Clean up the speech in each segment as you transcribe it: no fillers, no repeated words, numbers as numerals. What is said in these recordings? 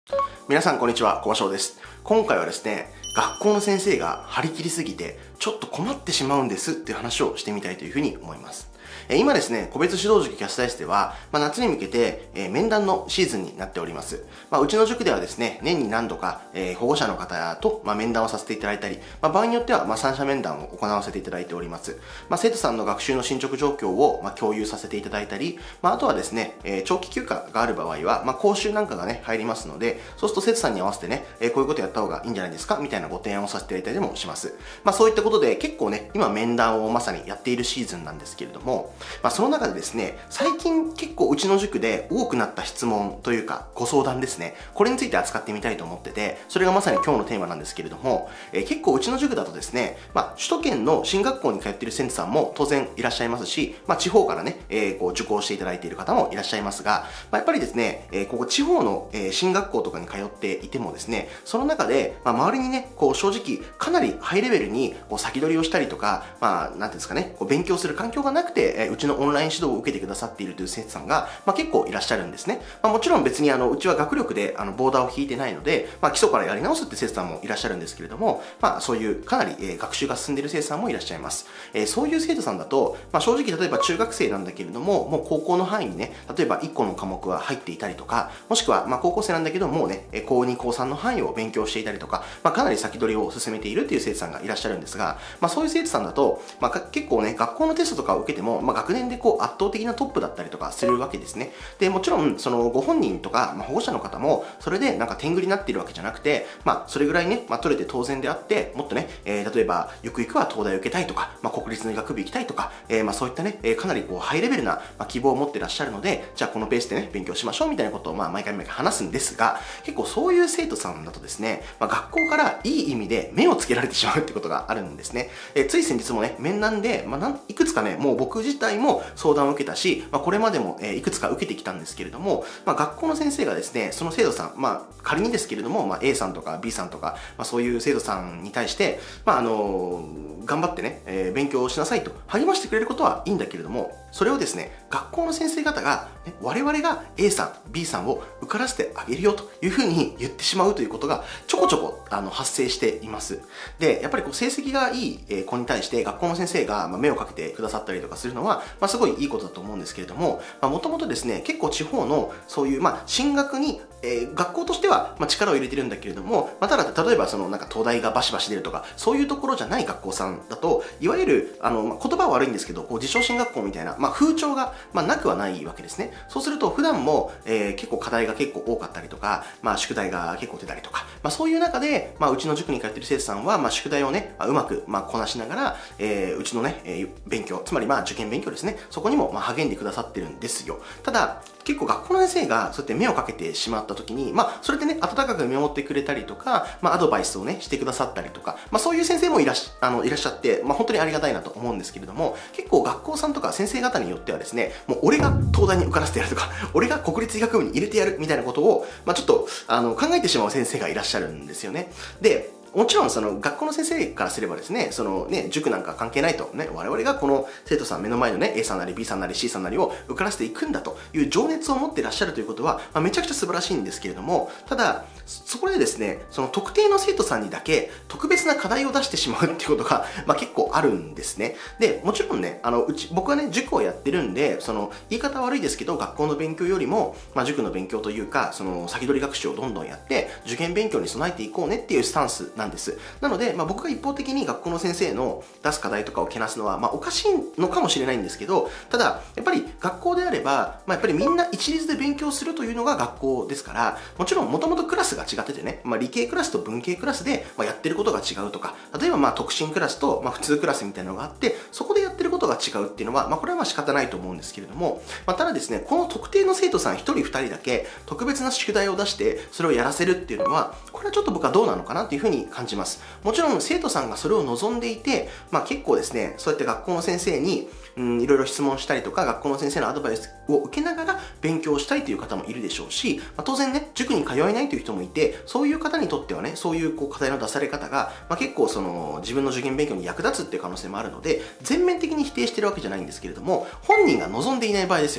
皆さんこんにちは、小場翔です。今回はですね、学校の先生が張り切りすぎてちょっと困ってしまうんですっていう話をしてみたいというふうに思います。今ですね、個別指導塾キャスター室では、夏に向けて、面談のシーズンになっております。うちの塾ではですね、年に何度か、保護者の方と、面談をさせていただいたり、場合によっては、三者面談を行わせていただいております。生徒さんの学習の進捗状況を、共有させていただいたり、あとはですね、長期休暇がある場合は、講習なんかがね、入りますので、そうすると生徒さんに合わせてね、こういうことやった方がいいんじゃないですかみたいなご提案をさせていただいたりもします。そういったことで、結構ね、今面談をまさにやっているシーズンなんですけれども、その中でですね、最近結構うちの塾で多くなった質問というかご相談ですね、これについて扱ってみたいと思ってて、それがまさに今日のテーマなんですけれども、結構うちの塾だとですね、首都圏の進学校に通っている生徒さんも当然いらっしゃいますし、地方からね、受講していただいている方もいらっしゃいますが、やっぱりですね、ここ地方の進学校とかに通っていてもですね、その中で、周りにね、正直かなりハイレベルに先取りをしたりとか、なんていうんですかね、勉強する環境がなくて、うちのオンライン指導を受けてくださっているという生徒さんが、結構いらっしゃるんですね。もちろん別にうちは学力でボーダーを引いてないので、基礎からやり直すって生徒さんもいらっしゃるんですけれども、そういうかなり、学習が進んでいる生徒さんもいらっしゃいます。そういう生徒さんだと、正直例えば中学生なんだけれども、もう高校の範囲にね、例えば1個の科目は入っていたりとか、もしくは高校生なんだけどもうね、高2、高3の範囲を勉強していたりとか、かなり先取りを進めているっていう生徒さんがいらっしゃるんですが、そういう生徒さんだと、結構ね、学校のテストとかを受けても、学年で圧倒的なトップだったりとかするわけですね。で、もちろん、そのご本人とか、保護者の方も、それで点繰りになっているわけじゃなくて、それぐらいね、取れて当然であって、もっとね、例えば、ゆくゆくは東大を受けたいとか、国立の医学部行きたいとか、そういったね、かなりハイレベルな、希望を持ってらっしゃるので、じゃあこのペースでね、勉強しましょうみたいなことを、毎回話すんですが、結構そういう生徒さんだとですね、学校からいい意味で目をつけられてしまうってことがあるんですね。つい先日もね、面談で、いくつかね、もう僕自体も相談を受けたし、これまでもいくつか受けてきたんですけれども、学校の先生がですね、その生徒さん、仮にですけれども、A さんとか B さんとか、そういう生徒さんに対して、頑張ってね、勉強をしなさいと励ましてくれることはいいんだけれども、それをですね、学校の先生方が、我々が A さん、B さんを受からせてあげるよというふうに言ってしまうということがちょこちょこ発生しています。で、やっぱり成績がいい子に対して学校の先生が目をかけてくださったりとかするのは、すごいいいことだと思うんですけれども、もともとですね、結構地方のそういう、進学に学校としては力を入れてるんだけれども、ただ例えば東大がバシバシ出るとか、そういうところじゃない学校さんだと、いわゆる言葉は悪いんですけど、自称進学校みたいな、風潮がなくはないわけですね。そうすると普段も結構課題が結構多かったりとか、宿題が結構出たりとか、そういう中で、うちの塾に通っている生徒さんは、宿題をね、うまくこなしながら、うちのね、勉強、つまり受験勉強ですね、そこにも励んでくださってるんですよ。ただ、結構学校の先生がそうやって目をかけてしまった時に、それでね、温かく見守ってくれたりとか、アドバイスをね、してくださったりとか、そういう先生もいらっしゃって、本当にありがたいなと思うんですけれども、結構学校さんとか先生方によってはですね、もう俺が東大に受からせてやるとか、俺が国立医学部に入れてやるみたいなことを、ちょっと、考えてしまう先生がいらっしゃるんですよね。で、もちろん学校の先生からすればですね、塾なんか関係ないとね、我々がこの生徒さん目の前のね、A さんなり B さんなり C さんなりを受からせていくんだという情熱を持っていらっしゃるということは、めちゃくちゃ素晴らしいんですけれども、ただ、そこでですね、その特定の生徒さんにだけ特別な課題を出してしまうっていうことが、結構あるんですね。で、もちろんね、僕はね、塾をやってるんで、言い方悪いですけど、学校の勉強よりも、塾の勉強というか、先取り学習をどんどんやって、受験勉強に備えていこうねっていうスタンスなんです。なので、僕が一方的に学校の先生の出す課題とかをけなすのは、おかしいのかもしれないんですけど、ただ、やっぱり学校であれば、やっぱりみんな一律で勉強するというのが学校ですから、もちろんもともとクラスが違っててね、理系クラスと文系クラスで、やってることが違うとか、例えば特進クラスと、普通クラスみたいなのがあって、そこでやってることが違うっていうのは、これは仕方ないと思うんですけれども、ただですね、この特定の生徒さん1人2人だけ特別な宿題を出して、それをやらせるっていうのは、これはちょっと僕はどうなのかなっていうふうに感じます。もちろん生徒さんがそれを望んでいて、結構ですね、そうやって学校の先生にいろいろ質問したりとか、学校の先生のアドバイスを受けながら勉強したいという方もいるでしょうし、当然ね、塾に通えないという人もいて、そういう方にとってはね、そういう課題の出され方が、結構自分の受験勉強に役立つっていう可能性もあるので、全面的に否定してるわけじゃないんですけれども、本人が望んでいない場合ですよね。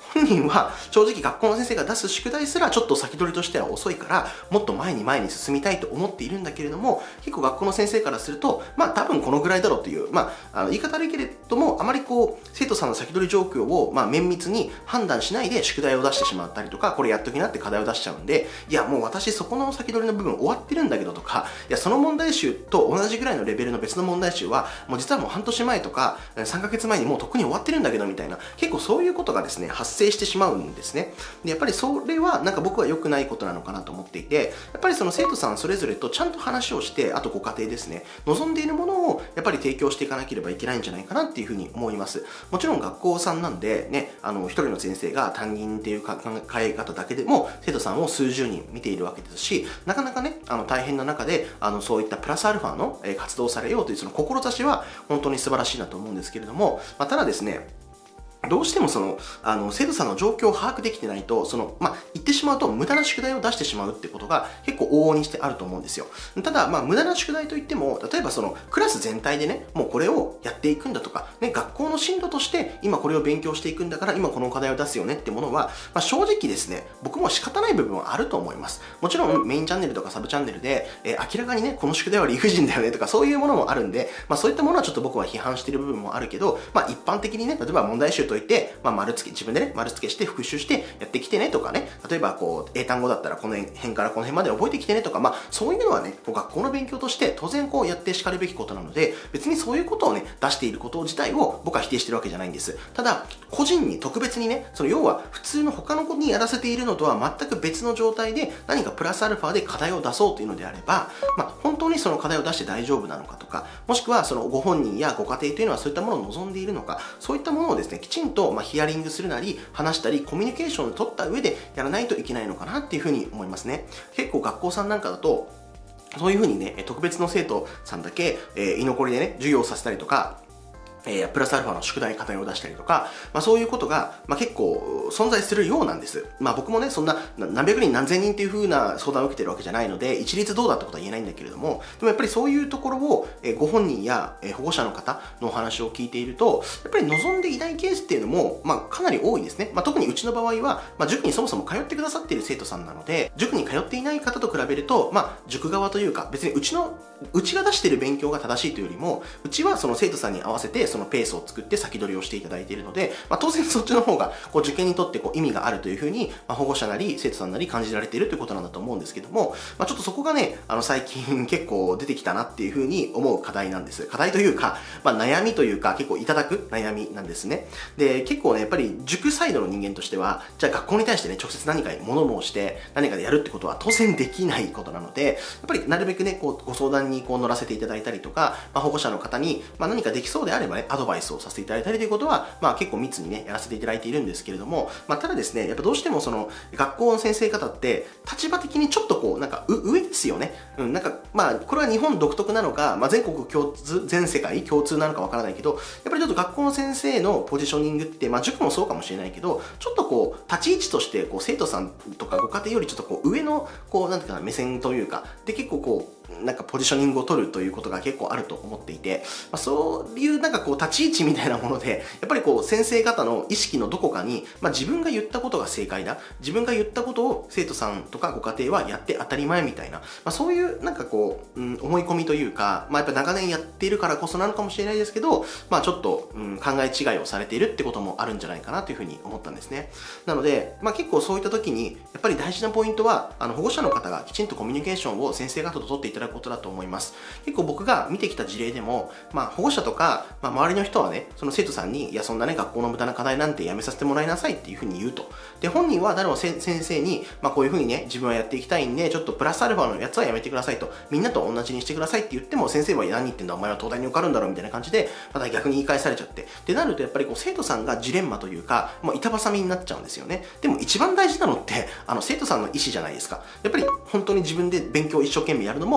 本人は正直学校の先生が出す宿題すらちょっと先取りとしては遅いから、もっと前に進みたいと思っているんだけれども、結構学校の先生からすると、多分このぐらいだろうという、言い方悪いけれども、あまり生徒さんの先取り状況を、綿密に判断しないで宿題を出してしまったりとか、これやっときなって課題を出しちゃうんで、いや、もう私そこの先取りの部分終わってるんだけどとか、いや、その問題集と同じぐらいのレベルの別の問題集は、もう実はもう半年前とか、3ヶ月前にもうとっくに終わってるんだけどみたいな、結構そういうことがですね、発生してしまうんですね。で、やっぱりそれは僕は良くないことなのかなと思っていて、やっぱりその生徒さんそれぞれとちゃんと話をして、あとご家庭ですね、望んでいるものをやっぱり提供していかなければいけないんじゃないかなっていうふうに思います。もちろん学校さんなんでね、一人の先生が担任っていう考え方だけでも生徒さんを数十人見ているわけですし、なかなかね、大変な中で、そういったプラスアルファの活動をされようというその志は本当に素晴らしいなと思うんですけれども、ただですね、どうしても生徒さんの状況を把握できてないと、言ってしまうと無駄な宿題を出してしまうってことが結構往々にしてあると思うんですよ。ただ、無駄な宿題といっても、例えばクラス全体でね、もうこれをやっていくんだとか、ね、学校の進路として今これを勉強していくんだから今この課題を出すよねってものは、正直ですね、僕も仕方ない部分はあると思います。もちろんメインチャンネルとかサブチャンネルで、明らかにね、この宿題は理不尽だよねとかそういうものもあるんで、そういったものはちょっと僕は批判している部分もあるけど、一般的にね、例えば問題集といって、丸付け、自分でね、丸付けして復習してやってきてねとかね、例えば英単語だったらこの辺からこの辺まで覚えてきてねとか、そういうのはね、学校の勉強として当然やってしかるべきことなので、別にそういうことをね、出していること自体を僕は否定してるわけじゃないんです。ただ、個人に特別にね、要は普通の他の子にやらせているのとは全く別の状態で何かプラスアルファで課題を出そうというのであれば、本当にその課題を出して大丈夫なのかとか、もしくはご本人やご家庭というのはそういったものを望んでいるのか、そういったものをですね、きちんとヒアリングするなり、話したり、コミュニケーションを取った上でやらないといけないのかなっていうふうに思いますね。結構学校さんなんかだと、そういうふうにね、特別の生徒さんだけ、居残りでね、授業をさせたりとか、プラスアルファの宿題課題を出したりとか、そういうことが、結構存在するようなんです。僕もね、そんな何百人何千人っていう風な相談を受けてるわけじゃないので、一律どうだってことは言えないんだけれども、でもやっぱりそういうところを、ご本人や、保護者の方のお話を聞いていると、やっぱり望んでいないケースっていうのも、かなり多いですね。特にうちの場合は、塾にそもそも通ってくださっている生徒さんなので、塾に通っていない方と比べると、塾側というか、別にうちが出している勉強が正しいというよりも、うちはその生徒さんに合わせてそのペースを作って先取りをしていただいているので、当然そっちの方が受験にとって意味があるというふうに、保護者なり生徒さんなり感じられているということなんだと思うんですけども、ちょっとそこがね、最近結構出てきたなっていうふうに思う課題なんです。課題というか、悩みというか結構いただく悩みなんですね。で、結構ね、やっぱり塾サイドの人間としては、じゃあ学校に対してね、直接何かに物申して何かでやるってことは当然できないことなので、やっぱりなるべくね、ご相談に乗らせていただいたりとか、保護者の方に、何かできそうであればね、アドバイスをさせていただいたりということは、結構密にね、やらせていただいているんですけれども、ただですね、やっぱどうしても学校の先生方って、立場的にちょっと上ですよね。これは日本独特なのか、全国共通、全世界共通なのかわからないけど、やっぱりちょっと学校の先生のポジショニングって、塾もそうかもしれないけど、ちょっと立ち位置として、生徒さんとかご家庭よりちょっと上の、なんていうかな、目線というか、で、結構ポジショニングを取るということが結構あると思っていて、そういう立ち位置みたいなもので、やっぱり先生方の意識のどこかに、自分が言ったことが正解だ、自分が言ったことを生徒さんとかご家庭はやって当たり前みたいな、そういう思い込みというか、やっぱ長年やっているからこそなのかもしれないですけど、ちょっと、考え違いをされているってこともあるんじゃないかなというふうに思ったんですね。なので、結構そういった時に、やっぱり大事なポイントは、保護者の方がきちんとコミュニケーションを先生方と取っていただくことだと思います。結構僕が見てきた事例でも、保護者とか、周りの人はね、その生徒さんに、いや、そんなね、学校の無駄な課題なんてやめさせてもらいなさいっていうふうに言うと。で、本人は誰も先生に、こういうふうにね、自分はやっていきたいんで、ちょっとプラスアルファのやつはやめてくださいと。みんなと同じにしてくださいって言っても、先生は何言ってんだ、お前は東大に受かるんだろうみたいな感じで、また逆に言い返されちゃって。ってなると、やっぱり生徒さんがジレンマというか、もう板挟みになっちゃうんですよね。でも一番大事なのって、生徒さんの意思じゃないですか。やっぱり本当に自分で勉強を一生懸命やるのも、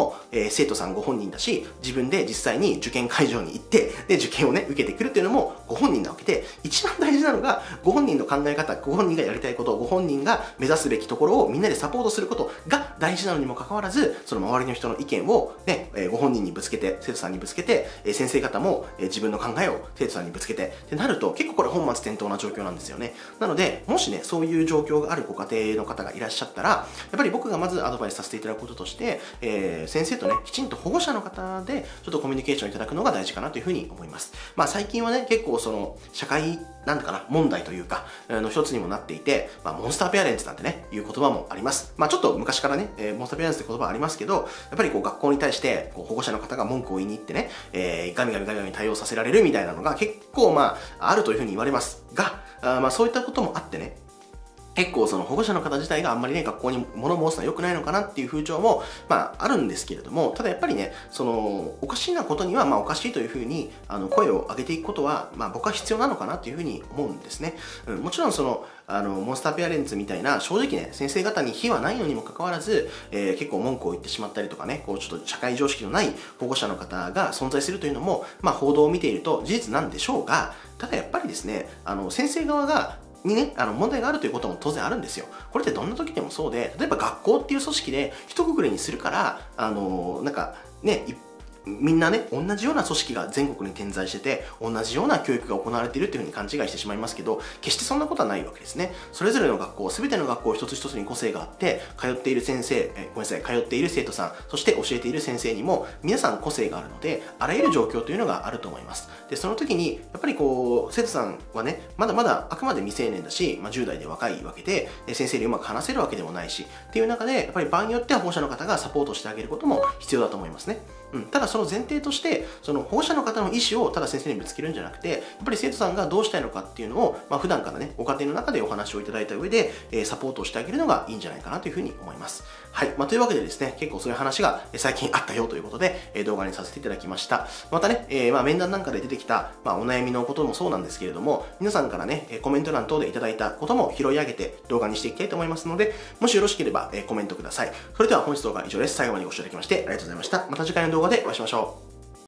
も、生徒さんご本人だし、自分で実際に受験会場に行って、で、受験をね、受けてくるっていうのもご本人なわけで、一番大事なのが、ご本人の考え方、ご本人がやりたいこと、ご本人が目指すべきところをみんなでサポートすることが大事なのにもかかわらず、その周りの人の意見をね、ご本人にぶつけて、生徒さんにぶつけて、先生方も自分の考えを生徒さんにぶつけて、ってなると、結構これ本末転倒な状況なんですよね。なので、もしね、そういう状況があるご家庭の方がいらっしゃったら、やっぱり僕がまずアドバイスさせていただくこととして、先生とね、きちんと保護者の方で、ちょっとコミュニケーションいただくのが大事かなというふうに思います。まあ最近はね、結構その、社会、なんだかな、問題というか、の一つにもなっていて、まあ、モンスターペアレンツなんてね、いう言葉もあります。まあちょっと昔からね、モンスターペアレンツって言葉ありますけど、やっぱりこう学校に対して、こう保護者の方が文句を言いに行ってね、ガミガミ対応させられるみたいなのが結構まあ、あるというふうに言われますが、まあそういったこともあってね、結構その保護者の方自体があんまりね、学校に物申すのは良くないのかなっていう風潮も、まああるんですけれども、ただやっぱりね、その、おかしいなことには、まあおかしいという風に、声を上げていくことは、まあ僕は必要なのかなっていう風に思うんですね。もちろんその、モンスターペアレンツみたいな、正直ね、先生方に非はないのにもかかわらず、結構文句を言ってしまったりとかね、こうちょっと社会常識のない保護者の方が存在するというのも、まあ報道を見ていると事実なんでしょうが、ただやっぱりですね、先生側が、にね、問題があるということも当然あるんですよ。これってどんな時でもそうで、例えば学校っていう組織で一括りにするから、なんかね、みんなね、同じような組織が全国に点在してて、同じような教育が行われているというふうに勘違いしてしまいますけど、決してそんなことはないわけですね。それぞれの学校、すべての学校一つ一つに個性があって、通っている先生、ごめんなさい、通っている生徒さん、そして教えている先生にも、皆さん個性があるので、あらゆる状況というのがあると思います。で、その時に、やっぱりこう、生徒さんはね、まだまだあくまで未成年だし、まあ、10代で若いわけで、先生にうまく話せるわけでもないし、っていう中で、やっぱり場合によっては保護者の方がサポートしてあげることも必要だと思いますね。ただその前提として、その保護者の方の意思をただ先生にぶつけるんじゃなくて、やっぱり生徒さんがどうしたいのかっていうのを、まあ、普段からね、ご家庭の中でお話をいただいた上で、サポートをしてあげるのがいいんじゃないかなというふうに思います。はい。まあ、というわけでですね、結構そういう話が最近あったよということで、動画にさせていただきました。またね、まあ、面談なんかで出てきた、まあ、お悩みのこともそうなんですけれども、皆さんからね、コメント欄等でいただいたことも拾い上げて動画にしていきたいと思いますので、もしよろしければ、コメントください。それでは本日動画は以上です。最後までご視聴いただきましてありがとうございました。また次回の動画でお会いしましょう。